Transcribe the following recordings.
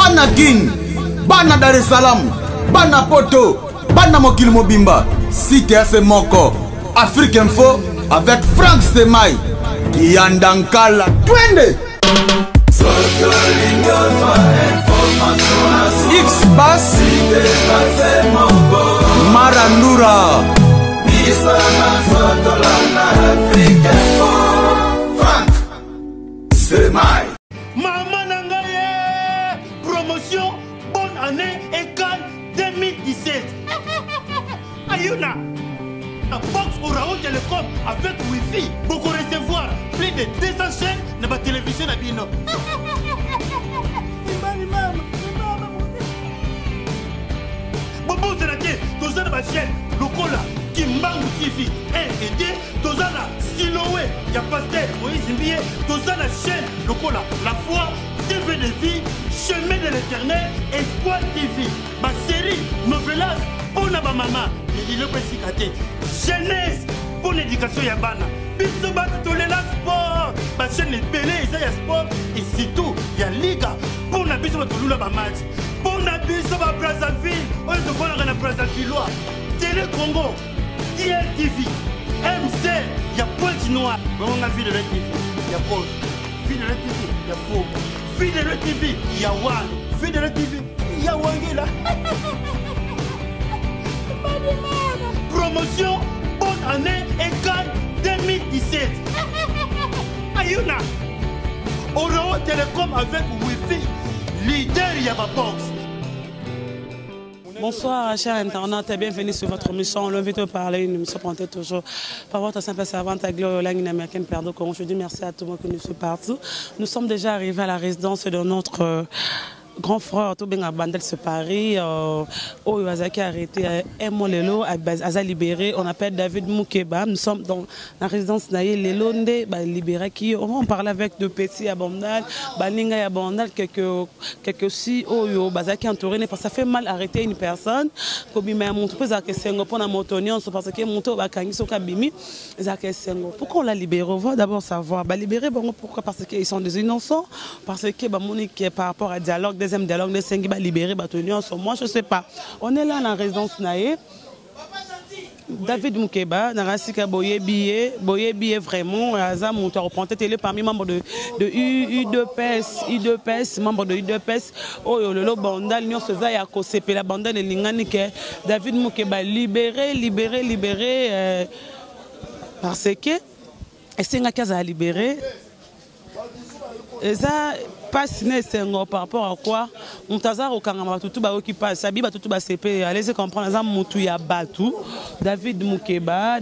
bana Guine, bana Dar es Salaam, bana Poto, bana Mokili Mobimba, CTF Moko, Afrique Info avec Frank Stemai, Yandankala, Twende. X-Bass, Marandura, Frank Stemai. Maman Nangaye, promotion, bonne année et Cannes 2017. Ayuna, la box Orao Télécom avec Wi-Fi, beaucoup recevoir plus de 200 chaînes dans ma télévision à Bino. Bobo Zerake, tous à ma chaîne, Lokola, Kimbangu TV, 1 et 2, tous à la Siloé, y'a Pasteur, Moïse Mbié, tous à la chaîne, Lokola, La Foi, TV de vie, Chemin de l'éternel, Espoir TV, ma série, Novelas, pour ma maman, il est précisément jeunesse, pour l'éducation Yabana, Bissoba, Tolela Sport, ma chaîne est belée, il y a sport, et surtout, il y a Liga, pour la Bissoba, Touloula, ma match. Pour la Bissoba, Brazzaville, on est devant la Brazzaville, Télé Congo, ILTV, MC, il y a Pointe Noire, on a vu de la TV, il y a Pause, vu de la TV, il y a Faux, vu de la TV, il y a Wan, vu de la TV, il y a Wangela. Promotion, bonne année et Cannes 2017. Ayuna, Orao Télécom avec Wi-Fi, leader Yababox. Bonsoir chers internautes et bienvenue sur votre émission. On l'invite à parler, une émission présentée toujours par votre simple servante à Gloire Langue américaine Perdo Congo. Je dis merci à tout le monde qui nous suit partout. Nous sommes déjà arrivés à la résidence de notre grand frère tout bien à Bandel se Paris au Yazaki arrêté Lelo à libéré. On appelle David Moukeba. Nous sommes dans la résidence Naye Lelonde libéré qui on parle avec de petits à Bandel Balinga à Bandel quelques aussi au Bazaki entouré parce que ça fait mal arrêter une personne comme mais mon peu à Kessengo pour la motonion parce que mon to bakangi so kabimi za Kessengo. Pourquoi on l'a libéré? On va d'abord savoir libérer pourquoi parce qu'ils sont des innocents parce que Monique par rapport à dialogue deuxième dialogue de Sengi va libérer Batonion. Moi je sais pas. On est là dans la résidence Naye. David Moukeba, Narasika Boye billet vraiment. Aza Mouta reprend télé parmi membres de U2PS, membre de U2PS. Oh Lolo Bandal, Nyon Seza ya Kosepe la bande de Linganike. David Moukeba libéré parce que et Senga Kaza libéré. Et ça passe par rapport à quoi on t'a au Kangama tout bas qui passe ça biba tout bas CP allez comprendre ça mutu ya batu David Moukeba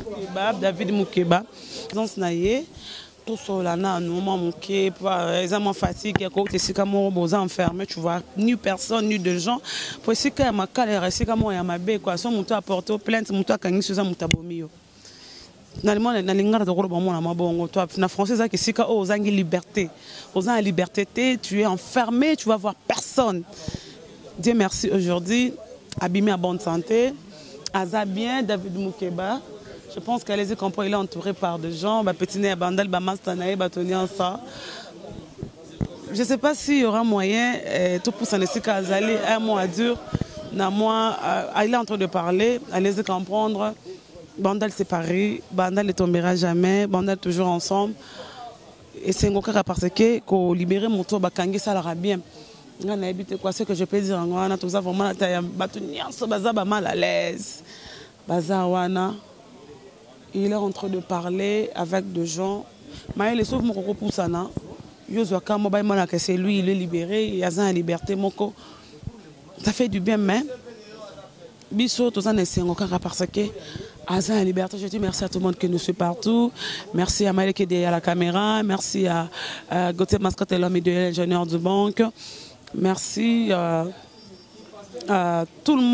donc naie tout cela na nous manqué pas examen fatigue à côté c'est comme on enfermé tu vois ni personne ni de gens pour c'est que ma calère c'est comme ya mabe quoi son mutu apporter plainte mutu kangi sur ça mutabomio na lingara de gros bon na bongo toi na français ça que c'est que aux angi liberté aux en liberté tu es enfermé tu vas voir personne. Dieu merci aujourd'hui abîmé à bonne santé aza bien David Moukeba je pense qu'elle les comprend il est entouré par des gens petit né bandal mastanae batonian ça je sais pas s'il y aura moyen tout pour s'en laisser azali un mois dur na moi il est en train de parler allez comprendre. Bandal séparé, Bandal ne tombera jamais, Bandal toujours ensemble. Et c'est un cas parce que qu'on libérer mon tour, Bakangi ça leur bien. On a habité quoi ce que je peux dire en Ghana, tout ça vraiment baza mal à l'aise. Bazawana, il est en train de parler avec des gens. Mais il est sauf mon coco pour ça na. Yozo kamo bay mana que c'est lui il est libéré, il y a une liberté moko. Ça fait du bien mais biso tout ça ne c'est un cas parce que Aza la liberté, je dis merci à tout le monde qui nous suit partout. Merci à Maëlle qui est à la caméra. Merci à Gauthier Mascotte et l'homme idéal, ingénieur du banque. Merci à tout le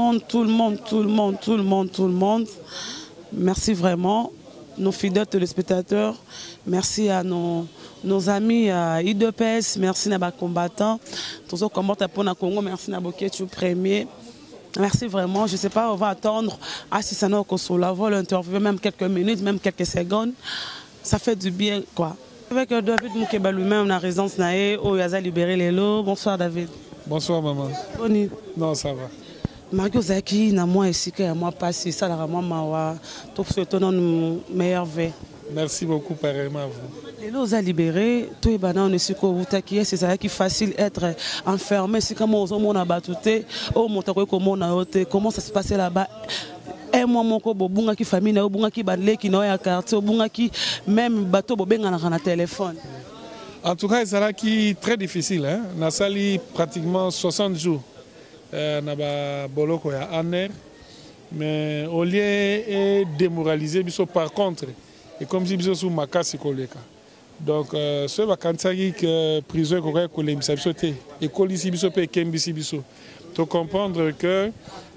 monde. Merci vraiment, nos fidèles téléspectateurs. Merci à nos amis à I2PS. Merci à nos combattants. Tous ceux qui combattent pour le Congo. Merci à Boketu Premier. Merci vraiment. Je ne sais pas, on va attendre à Sissano Kosola, voir l'interview, même quelques minutes, même quelques secondes. Ça fait du bien, quoi. Avec David Moukeba lui-même, on a résidence Naé, où il a libéré les lots. Bonsoir David. Bonsoir maman. Boni. Non, ça va. Mario Zaki, na moi ici, que moi passé, ça la moi mawa, tout ce ton meilleur vœu. Merci beaucoup pareillement à vous. Les lots à libérer, tout est banal, on est sûr que vous taquillez, c'est ça qui est facile être enfermé, c'est comme on a battuté, comment ça se passait là-bas. Et moi, mon cobo, bunga qui famille, bunga qui badle, qui n'a quartier, bunga qui même bateau, benga na téléphone. En tout cas, c'est là qui est très difficile. Hein? On a sali pratiquement 60 jours. On a boloko ya aner, mais au lieu de démoraliser, par contre, et comme si biso sous makasi koleka. Donc, ce vacances que prison qu'on collé biso te, et colisi biso pe kembisi biso. To comprendre que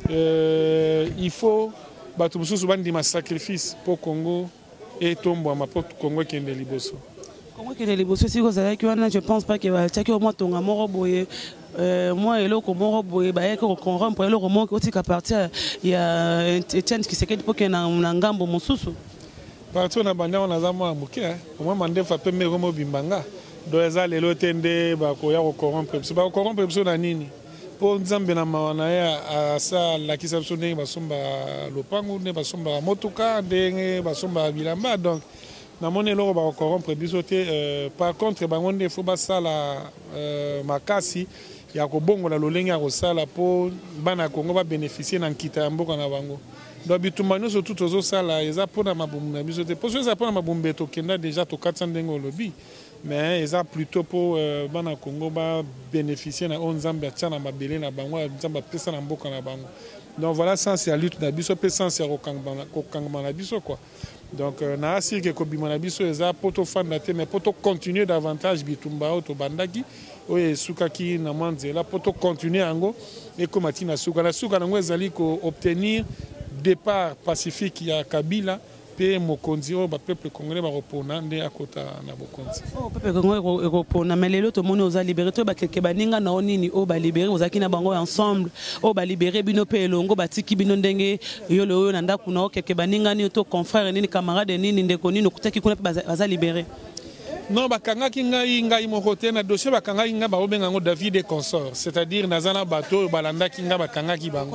il faut battre biso un sacrifice pour Congo et tomber ma pour Congo qui est liboso. Congo qui est liboso si vous avez je pense pas que va tchaki au moins ton amour boye. Moi et l'autre moro boye ba yeko konram pour le roman qui à partir il y a Etienne qui s'est pour que na ngambo mususu. Partout na banda on a zama muke au moins mande fa pe meromo bimbanga do eza lelo tende ba ko ya ko corrompre ba ko corrompre biso na nini po nzambe na mawana ya asa la kisa biso ndenge basomba lopangu ne basomba motuka ndenge basomba bilamba donc na moni loko ba ko corrompre biso te par contre bango nde fo basala makasi ya ko bongola lolenge ya ko sala po bana Kongo ba bénéficier na nkita ya mboka na bango. Donc, bitumano surtout aux sala, ils ont pour na mabumba biso te. Pour ceux pour na mabumba to kenda déjà to 400 dengo lobby, mais ils ont plutôt pour bana Congo ba bénéficier na onzamba tchana mabele na bango, nzamba pesa na mboka na bango. Donc voilà, ça c'est la lutte na biso pe sans c'est kokangma na biso quoi. Donc na asir que kobima na biso ils ont pour to fan na te mais pour to continuer davantage bitumba to bandaki oye sukaki na manzela pour to continuer ango et comme atina suka na ngo ezali ko obtenir départ pacifique ya Kabila pe mokonzi o ba peuple congolais ba repona nde akota na bokonzi o peuple congolais repona mais lelo to moni oza libérer to ba kelke baninga na onini o ba libérer ozaki na bango ensemble o ba libérer bino pe elongo batiki bino ndenge yo lo na ndaku na o kelke baninga ni to confrère nini camarade nini ndeko nini okutaki kuna pe baza libérer. Non, bakangaki ngai moko te na dossier bakangaki nga ba obenga ngo David et consort, c'est-à-dire nazana bateau balandaki nga bakangaki bango.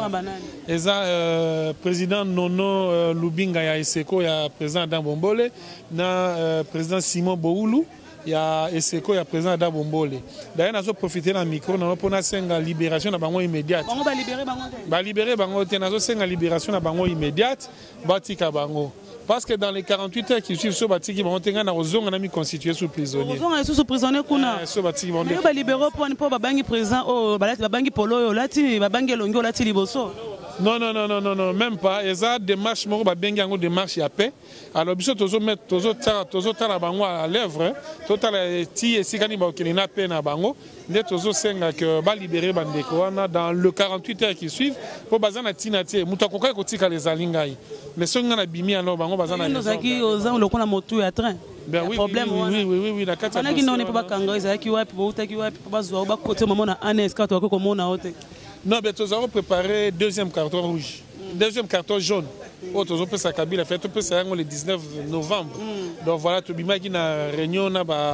Eza président Nono Lubinga ya Eseko ya président Dabombole na président Simon Boulu ya Eseko ya président Dabombole. D'ailleurs nazo profiter na micro na pona senga libération na bango immédiate. Bango ba libérer bango te. Ba libérer bango te nazo senga libération na bango immédiate batika bango. Parce que dans les 48 heures qui suivent, ce bâtiment qui vont tenir dans les zones constitué sous prisonnier. Sous prisonnier kuna. Ce bâtiment. Mais ba libérer pour babangi président oh babangi polo lati babangi longo lati liboso. Non, même pas. Ils ont des démarches, des démarches à paix. Alors, ils ont mettre tara bango à l'œuvre. Total ti et sikani ba okina paix na bango. Net tozo senga que ba libérer bandeko dans le 48 heures qui suivent pour bazana tinati mutakoka kotika les alingai. Mais ce qu'on a bimi alors bango bazana. Nous aki ozan le kona motu ya train. Ben oui, la carte. On a qui n'ont pas kanga izaki wa pour utaki wa pour bazo ba côté moment na anes ka to ko mona hote. Non, mais nous avons préparé deuxième carton rouge, deuxième carton jaune. Nous avons fait ça Kabila, fait le 19 novembre. Donc voilà, tout le monde qui a réunion,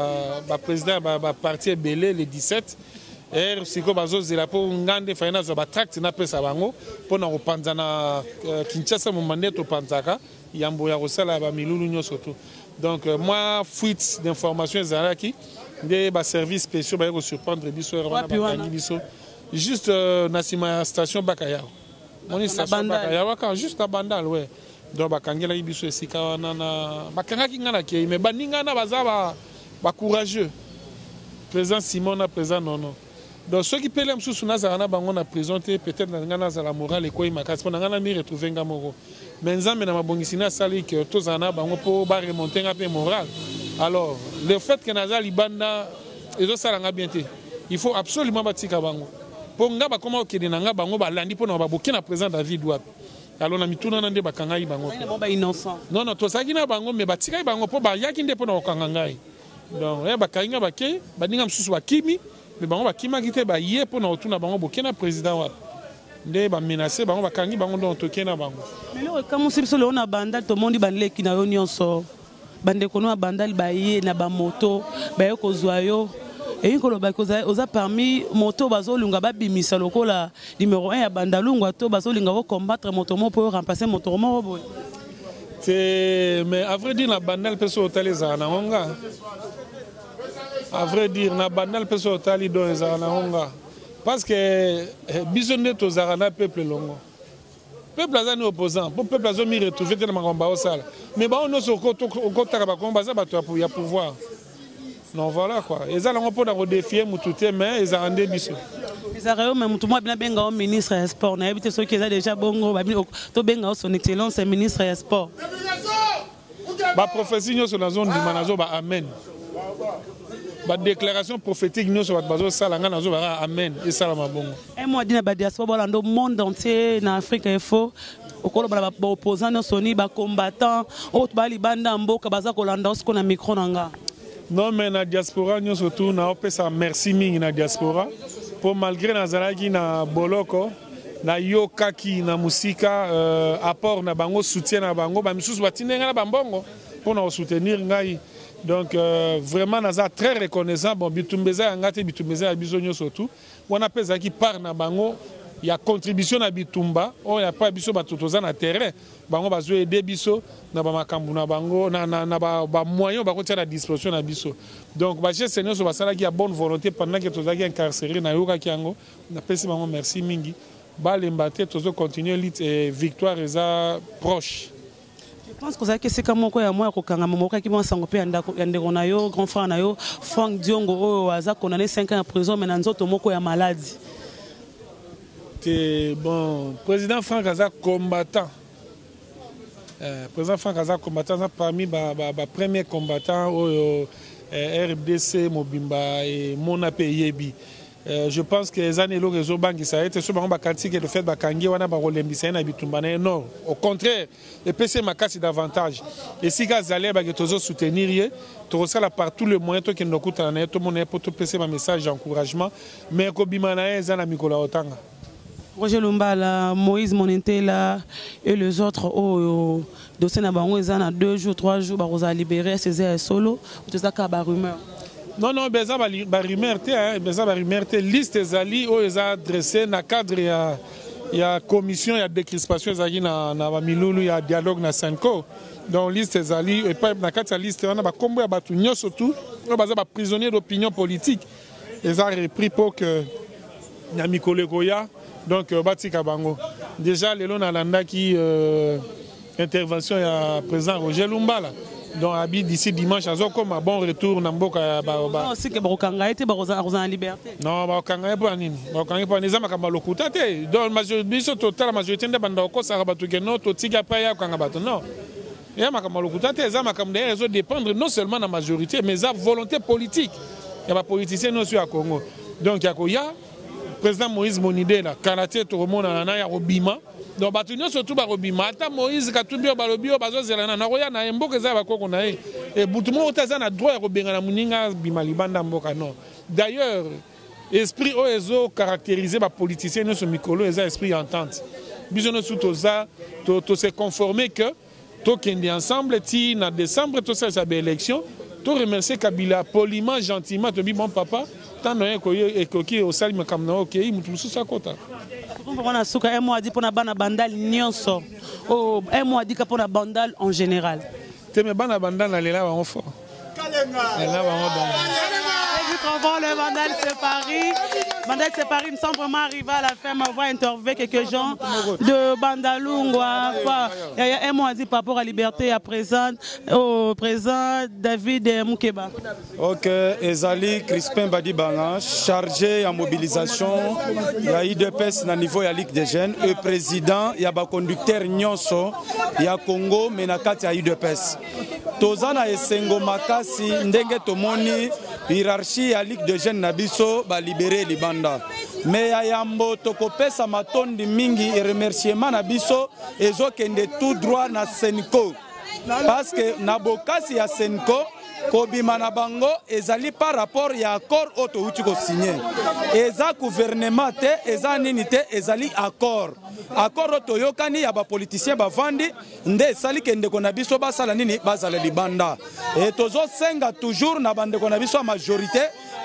le président va partir belé le 17. Et si vous avez pour ngande finance ba tract na pesa bango pour na repanzana Kinshasa mon mandat au panzaka yambo ya rosala ba milulu nyoso to. Donc moi fuite d'informations zalaki des services spéciaux ba ko surprendre biso ba biso. Juste Nassima station Bakaya. On est station Bakaya, juste à Bandal, ouais. Donc Bakangela Ibiso et Sika Nana. Bakangaki Ngana qui mais Baningana Bazaba courageux. Président Simon a présent non. Donc ceux qui pèlent sous Nazarana Bangon a présenté peut-être dans Ngana la morale et quoi il m'a cassé pour Ngana mi retrouver Ngamoro. Mais Nzambe na mabongisina sali que tous ana bango pour ba remonter un peu moral. Alors le fait que Nazar Libanda et ça salanga bien té. Il faut absolument batika bango. Pour nga ba comment okede na nga bango ba landi pour na ba bokina président David Wap. Alors na mituna na nde bakanga bango. Ba innocent. Non to saki na bango mais batika bango pour ba yaki nde pour na okanga ngai. Donc ba kainga ba ke ba ninga msusu ba kimi mais bango ba kima kite ba ye pour na otuna bango bokina président Wap. Nde ba menacer bango ba kangi bango ndo tokena bango. Mais le comme si on a bandal to mondi banle ki na yo nyonso. Bande kono bandal ba ye na ba moto ba yo ko zwayo. Et une colobac osa parmi moto bazo lunga ba bimisa lokola numéro 1 ya bandalungu to bazo linga vo combattre moto mo pour remplacer moto mo boy. Mais à vrai dire, la bandale peut se hoteler à Naonga. À vrai dire, la bandale peut se hoteler à Naonga. Parce que bisonne aux arana peuple longo. Peuple a des opposants. Pour peuple a mis retrouvé dans le combat au sale. Mais bon, on a ce qu'on a pouvoir. Non, voilà quoi. Ils ont pas défier Moutouté, mais ils ont rendu bisous. Ils ont même tout le monde bien ministre des Sports. On a évité ceux qui ont déjà bon, tout bien son excellence, ministre des Sports. La prophétie sur la zone du Manazo, amen. La déclaration prophétique sur la zone amen. Et ça, et moi, je dis que la diaspora dans le monde entier, en Afrique, il faut. Les opposants, les combattants, les micro. Non, mais la diaspora, nous surtout, nous avons merci ming na diaspora. Pour malgré Nazaraki na Boloko, na Yokaki na musika, apport na bango, soutien na bango, ba misus batine na bambongo pour nous soutenir ngai. Donc vraiment Nazar très reconnaissant. Bon, bitumbeza ngate bitumbeza bizonyo surtout. On appelle ça qui part na bango. Il y a contribution à Bitumba, il n'y a pas biso batutoza na terrain, bango bazo aider biso na ba makambu na bango na ba moyen ba kotia à disposition na biso. Donc ba chef seigneur so basala qui a bonne volonté pendant que tozaki incarcéré na yoka kiango, na pesi bango merci mingi. Ba lembate tozo continuer lutte et victoire eza proche. Je pense que c'est comme quoi moi ko kanga moka ki bon sango pe ndeko na yo grand frère na yo Frank Diongo o aza condamné 5 ans en prison mais na nzoto moko ya maladie. Bon, président Franck Aza combattant. Président Franck Aza combattant, parmi les premiers combattants au RDC, Mobimba et Monape Yebi. Je pense que les années réseau banque ça a été sur le fait de faire Bakangi wana ba rolembisa na bitumba non, au contraire, le PC makasi davantage. Et si gaz allait ba tozo soutenir to sala par tous les moyens que nous coûte na tout monde pour tout PC ma message d'encouragement mais ko bimana eza na mikola otanga. Roger Lumbala, Moïse Monentela et les autres au dossier na bango ils en 2 jours 3 jours ba rosa libérer Césaire solo ou tout ça ka ba rumeur. Non beza ba rumeur te beza ba rumeur te liste zali o eza adressé na cadre ya commission ya décrispation zali na ba milulu ya dialogue na Senko. Donc liste zali et pas na kati liste on a ba kombo ya batu nyoso tout o baza ba prisonnier d'opinion politique. Ils ont repris pour que na mikole koya. Donc, Batika Bango. Déjà, les lois n'alanda qui intervention à président Roger Lumbala. Donc, habite d'ici dimanche à comme un bon retour dans Mboka. Non, c'est que Brokanga était en liberté. Non, Brokanga est pas nini. Brokanga est pas nini. Ça m'a kamalo kutate. Donc, la majorité de Bandako, ça rabattu que non, tout tika paya kangabato. Non. Et ma kamalo kutate, ça m'a kam des raisons dépendre non seulement de la majorité, mais de la volonté politique. Il y a pas politicien non sur à Congo. Donc, il y a président Moïse Monide là, Kanaté tout le monde na Robima. Donc batunyo surtout ba Robima. Ata Moïse Katumbi ba lobio bazo zelana na roya na mboka za bakoko na e. Et butumo otaza na droit robenga na muninga bima libanda mboka non. D'ailleurs, esprit oezo caractérisé ba politicien no so mikolo eza esprit entente. Biso no sutoza to se conformer que to kende ensemble ti na décembre to ça ba élection. To remercier Kabila poliment gentiment to bi bon papa. Tant que coquille au salut, comme non, ok, il me ça côté. On a souka un mois dit pour la bande bandal nyonso. Oh, un mois dit pour la bandal en général. Tu me bande bandal là là en fort. Là le bandal c'est Paris. Bandal c'est Paris, me semble vraiment arriver à la fin, m'avoir interviewé quelques gens de Bandalungwa. Il y a un mois dit par rapport à liberté à présent, au président David Moukeba. Ok, Ezali Crispin Badibanga, chargé en mobilisation, il y a IDPS na niveau de la Ligue des Jeunes, et président, il y a un conducteur Nyonso, il y a Congo, mais il y a IDPS. Tozana Esengo Makasi, Ndenge Tomoni, hiérarchie à Ligue des Jeunes Nabiso, ba libérer Libanda. Mais à Yambo, Tokopesa Matondi Mingi et remerciement Nabiso, et Zokende tout droit na Senko. Parce que Nabokasi ya Senko, Kobimana Bango, ezali par rapport à l'accord auto utiko signé. Eza gouvernement te, eza ninite, ezali accord. Accord auto yokani ya ba politicien ba vandi, nde sali kende konabiso basala nini bazala libanda. Et tozo senga toujours na bande konabiso majorité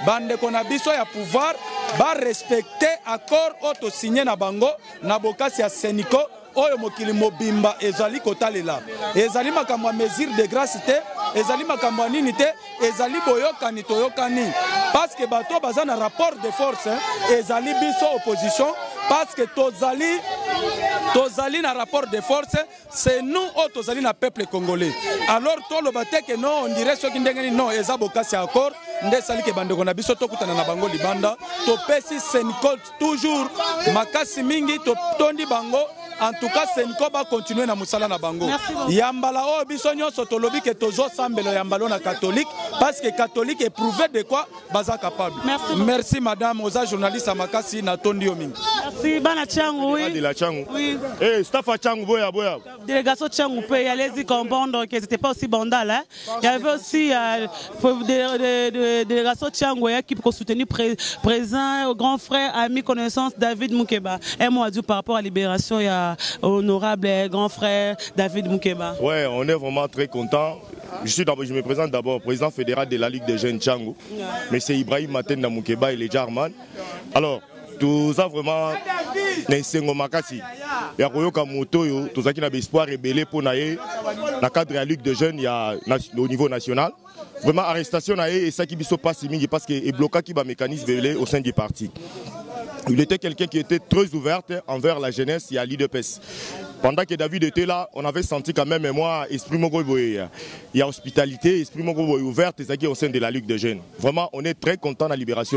bande qu'on a biso ya pouvoir ba respecter accord auto signé na bango na bokasi ya Seniko oyo mokili mobimba ezali kotalela ezali makambo ya mesure de grâce te ezali makambo ya nini te ezali boyokani toyokani parce que bato baza na rapport de force ezali biso opposition parce que tozali na rapport de force c'est nous o tozali na peuple congolais alors toloba te que non on dirait soki ndenge non eza bokasi accord nde sali ke bandeko na biso tokutana na bango libanda topesi Seniko toujours makasi mingi tondi bango. En tout cas, Seniko va continuer na musala na bango. Yambala o biso nyonso tolobi ke tozo sambelo yambalo na catholique parce que catholique est prouvé de quoi baza capable. Merci madame Oza journaliste à Makasi na tondi yo mingi. Merci bana Changu oui. De la Changu. Oui. Eh staff à Changu boya. Délégation Changu peut y aller comprendre que c'était pas aussi bandal hein. Il y avait aussi des délégations Changu qui pour soutenir présent grand frère ami connaissance David Moukeba. Un mot à dire par rapport à la libération il y a honorable grand frère David Moukeba. Ouais, on est vraiment très content. Je me présente d'abord président fédéral de la Ligue des jeunes Changu. Mais c'est Ibrahim Matenda Moukeba et les Jarman. Alors, tout ça vraiment, Nensengo Makasi. Il y a Royoka Moto, tout ça qui a espoir rebellé pour naïe. Dans le cadre de la Ligue des jeunes, il y a au niveau national. Vraiment, arrestation naïe et ça qui se passe parce qu'il est bloqué qui va mécanisme au sein du parti. Il était quelqu'un qui était très ouvert envers la jeunesse et à l'IDPS. Pendant que David était là, on avait senti quand même, moi, esprit Mogoboy, il y a hospitalité, esprit Mogoboy ouverte, et ça qui est au sein de la Ligue des jeunes. Vraiment, on est très content de la libération.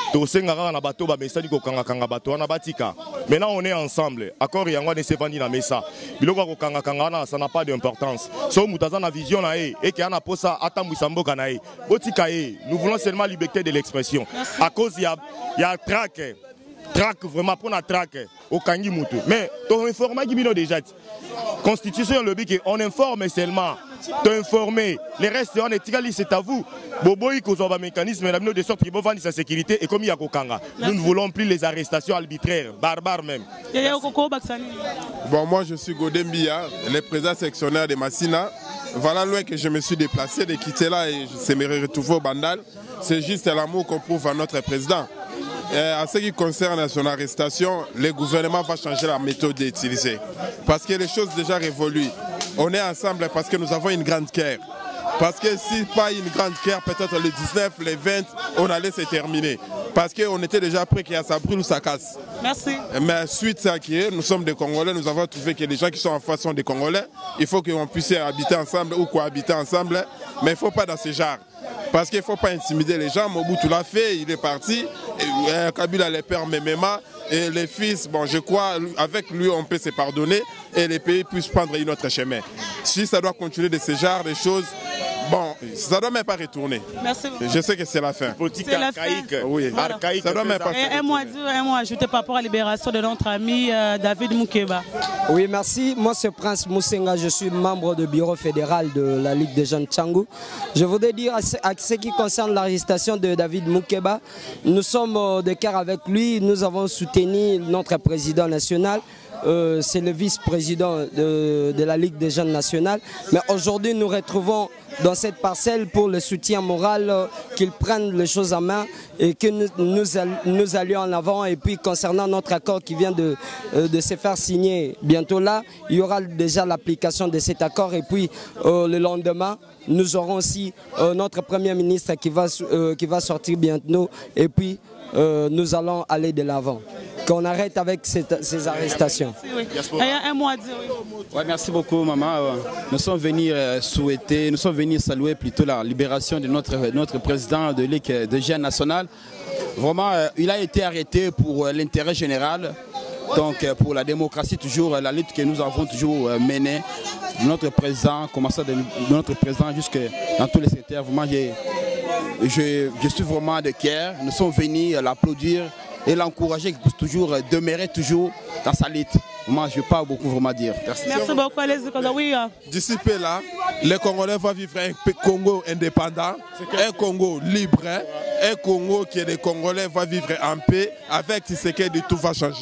Maintenant, on est ensemble. Accord Yangwa ne s'est pas dit dans Mesa. Ça n'a pas d'importance. Si on a une vision et qu'il y a un poste à Tambusambo Kanae, nous voulons seulement la liberté de l'expression. À cause, il y a traque vraiment pour la traque au Kangi Moutou. Mais ton informé qui vient déjà. Constitution le but on informe seulement. T'informer. Les restes on est égal, c'est à vous. Boboï cause un mécanisme de sorte qu'il faut vendre sa sécurité et comme il y a Kokanga. Nous ne voulons plus les arrestations arbitraires, barbares même. Bon, moi je suis Godembia, le président sectionnaire de Massina. Voilà loin que je me suis déplacé de quitter là et je me retrouver au Bandal. C'est juste l'amour qu'on prouve à notre président. En ce qui concerne son arrestation, le gouvernement va changer la méthode d'utiliser. Parce que les choses déjà révoluent. On est ensemble parce que nous avons une grande guerre. Parce que si pas une grande guerre, peut-être le 19, le 20, on allait se terminer. Parce qu'on était déjà prêt qu'il y a ça brûle ou ça casse. Merci. Mais suite à qui nous sommes des Congolais, nous avons trouvé que les gens qui sont en face sont des Congolais. Il faut qu'on puisse habiter ensemble ou cohabiter ensemble. Mais il ne faut pas dans ce genre. Parce qu'il ne faut pas intimider les gens. Mobutu l'a fait, il est parti. Kabila les pères Memema et les fils, bon, je crois, avec lui on peut se pardonner et les pays puissent prendre un autre chemin. Si ça doit continuer de ce genre de choses, bon, ça ne doit même pas retourner. Merci beaucoup. Je sais que c'est la fin. Politique archaïque. Oui, voilà. Archaïque. Ça doit même pas un mot ajouté par rapport à la libération de notre ami David Moukeba. Oui, merci. Moi, c'est Prince Moussenga. Je suis membre du bureau fédéral de la Ligue des jeunes Changu. Je voudrais dire à ce qui concerne l'arrestation de David Moukeba, nous sommes de cœur avec lui. Nous avons soutenu notre président national. C'est le vice-président de la Ligue des jeunes nationales. Mais aujourd'hui, nous retrouvons dans cette parcelle pour le soutien moral, qu'ils prennent les choses en main et que nous allions en avant. Et puis concernant notre accord qui vient de se faire signer bientôt là, il y aura déjà l'application de cet accord. Et puis le lendemain, nous aurons aussi notre Premier ministre qui va sortir bientôt. Et puis nous allons aller de l'avant. Qu'on arrête avec ces arrestations. Il y a un mot à dire. Ouais, merci beaucoup, maman. Nous sommes venus saluer plutôt la libération de notre président de Ligue de jeunes nationale. Vraiment, il a été arrêté pour l'intérêt général, donc pour la démocratie, toujours la lutte que nous avons toujours menée. Notre président, commençant de notre président jusque dans tous les secteurs, vraiment, je suis vraiment de cœur. Nous sommes venus l'applaudir et l'encourager qu'il puisse toujours demeurer toujours dans sa lutte. Moi, je ne vais pas beaucoup vraiment dire. Merci beaucoup, allez-y. D'ici peu là, les Congolais vont vivre un Congo indépendant, un Congo libre, un Congo qui les Congolais vont vivre en paix. Avec Tshisekedi, tout va changer.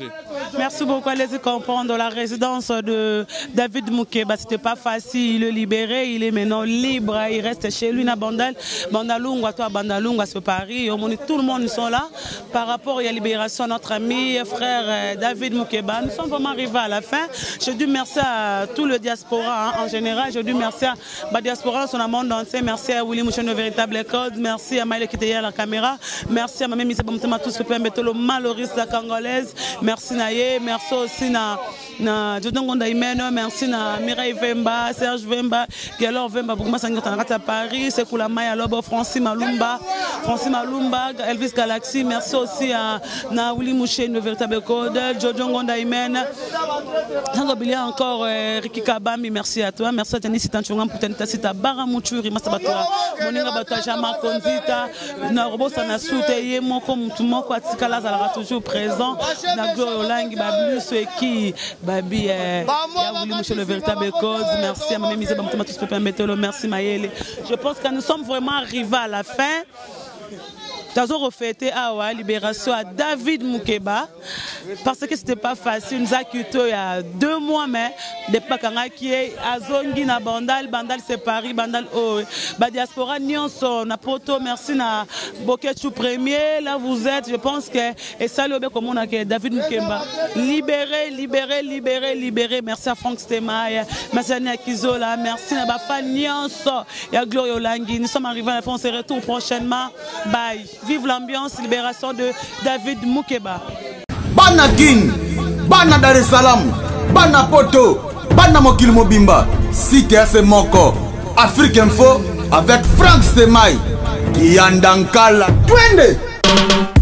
Merci beaucoup. Allez-y comprendre la résidence de David Mukeba. C'était pas facile. Il est libéré. Il est maintenant libre. Il reste chez lui. Bandalunga, toi, Bandalunga, c'est Paris. Tout le monde sont là. Par rapport à la libération de notre ami, frère David Mukeba. Nous sommes vraiment arrivés à la fin. Je dis merci à tout le diaspora en général. Je dis merci à la diaspora dans son monde entier. Merci à Willy Mouchen, le véritable code. Merci à Maïle qui était hier à la caméra. Merci à ma mère Misa Bamtema, tous les mettre le malheureux la congolaise. Merci Naye. Merci aussi na Jodon Gondaïmen. Merci na Mireille Vemba, Serge Vemba, Galor Vemba, Bougma Sangotan à Paris. C'est Koula Maya Lobo, Francis Malumba, Elvis Galaxy. Merci aussi à Willy Mouchen, le véritable code. Jodon Gondaïmen. Sans oublier encore Ricky Kabami, merci à toi. Merci à Tani Sitanchonga pour Tentasita Baramouchuri, Masabatora, Moninga Batajama Konzita, Narobo Sanasute, Moko Moutumoko, Atikala Zara toujours présent. Naglo Olangi, Babi, Sueki, Babi, Yaouli Mouché, le véritable cause. Merci à ma mère Mise Bamtema, tous les Métolo, merci Maëlle. Je pense que nous sommes vraiment arrivés à la fin. Nous avons reflété la libération à David Mukeba parce que c'était pas facile. Nous avons quitté il y a 2 mois, mais depuis qui est à Zongi na Bandal c'est Paris, Bandal la diaspora Nyonso na poto merci na Boketu premier là vous êtes, je pense que et ça le comme on a que David Mukeba libéré. Merci à Frank Stemay, merci à Niakizola, merci à Bafa Nyonso et à Gloria Olangi. Nous sommes arrivés à la fin, on se retrouve prochainement. Bye. Vive l'ambiance, libération de David Mukeba. Bana Guine, Bana Dar es Salaam, Bana Poto, Bana Mokil Mobimba, CTF Moko, Afrique Info avec Frank Stemay, Kiandankala, Twende.